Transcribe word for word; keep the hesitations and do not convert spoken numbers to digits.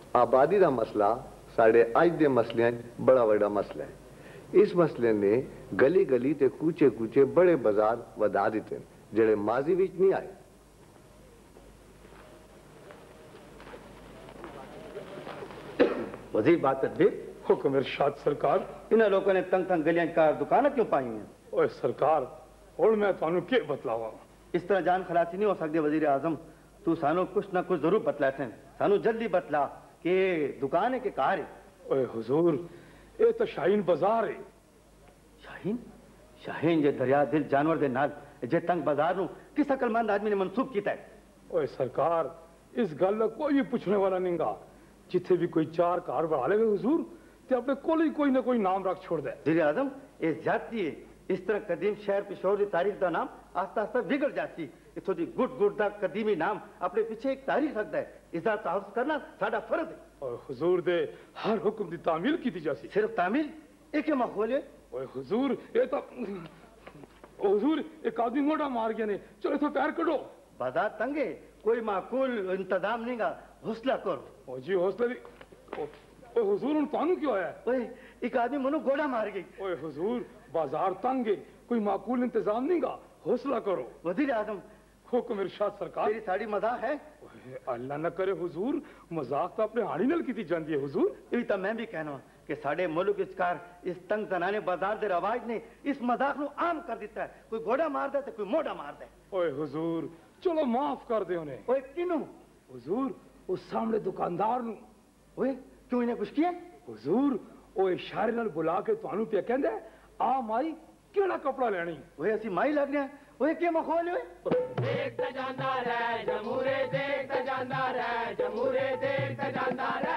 آبادی دا مسئلہ ساڑے آج دے مسئلے بڑا بڑا مسئلہ ہے۔ اس مسئلے نے گلی گلی تے کوچے کوچے بڑے بازار ودا دیتے ہیں جڑے ماضی وچ نہیں آئے۔ وزیر بات تدبیر حکم ارشاد سرکار۔ انہاں لوگوں نے تنگ تنگ گلیاں کار دکانیں کیوں پائی ہیں؟ اوے سرکار اور میں تانوں کی بتلاواں؟ اس طرح جان خلاصی نہیں ہو سکتی وزیر اعظم، تو سانو کچھ نہ کچھ ضرور بتلاتے ہیں، سانو جلدی بتلا کہ دکان ہے کہ کار ہے؟ اوے حضور اے تو شاہین بازار ہے۔ شاہین؟ شاہین جے دریا دل جانور دے نال جے تنگ بازار نو کس عقل مند آدمی نے منسوب کیتا ہے؟ اوے سرکار اس گل کا کوئی بھی پوچھنے والا نہیں گا، جتھے بھی کوئی چار کار بڑھا لے گا حضور تے اپنے کول ہی کوئی نہ کوئی نام رکھ چھوڑ دے۔ وزیر اعظم یہ زیادتی ہے، اس طرح قدیم شہر پشور دی تاریخ دا نام آہستہ آہستہ بگڑ جاتی، اتھوں دی گڈ گڈ دا قدیمی نام اپنے پیچھے ایک تاریخ رکھتا ہے، اس دا تحفظ کرنا ساڈا فرض ہے۔ اوے حضور دے ہر حکم دی تعمیل کیتی جاسی۔ صرف تعمیل ایک ماحول ہے؟ اوے حضور یہ تو حضور ایک آدمی موڑا مار گیا نے، چلو تو پیر کڈو۔ بازار تنگ ہے، کوئی معقول انتظام نہیں گا، حوصلہ کرو۔ او جی حوصلہ دی اوے حضور ان تانوں کیوں آیا ہے؟ اوے ایک آدمی منو گوڑا مار گئی۔ اوے حضور بازار تنگ ہے، کوئی معقول انتظام نہیں گا، حوصلہ کرو۔ وزیر اعظم حکم ارشاد سرکار۔ تیری ساڑی مزاح ہے؟ اللہ نہ کرے حضور، مذاق تو اپنے ہانی نال کیتی جاندی ہے حضور۔ یہ تو میں بھی کہنا ہوں کہ ساڑے ملک اچکار اس تنگ زنانے بازار دے رواج نے اس مذاق نو عام کر دیتا ہے، کوئی گوڑا مار دے تو کوئی موڑا مار دے۔ اوے حضور چلو معاف کر دے انہیں۔ اوے کنوں؟ حضور اس سامنے دکاندار نو۔ اوے کیوں انہیں کچھ کیا؟ حضور وہ اشارے نال بلا کے تانوں پیا کہندا ہے آ مائی کیڑا کپڑا لینی؟ اوے اسی مائی لگ رہے ہیں، اوے کیا ماحول ہے؟ دیکھتا جاندا رہ جمہورے، دیکھتا جاندا رہ جمہورے، دیکھتا جاندا رہ